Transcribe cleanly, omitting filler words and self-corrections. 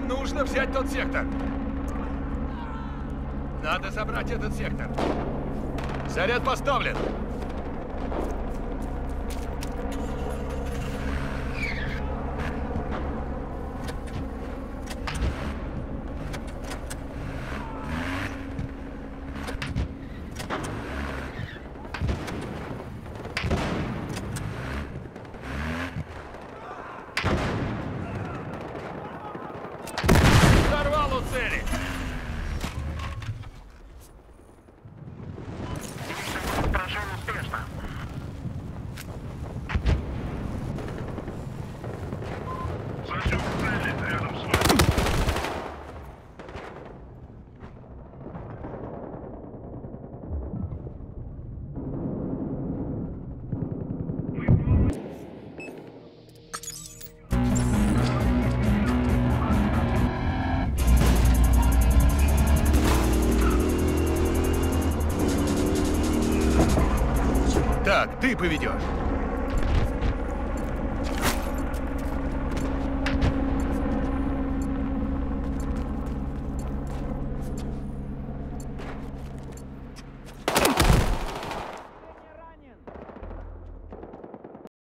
Нам нужно взять тот сектор. Надо забрать этот сектор. Заряд поставлен. Сорвал у цели. Прошел успешно. Зачем цели рядом с вами? Так, ты поведешь.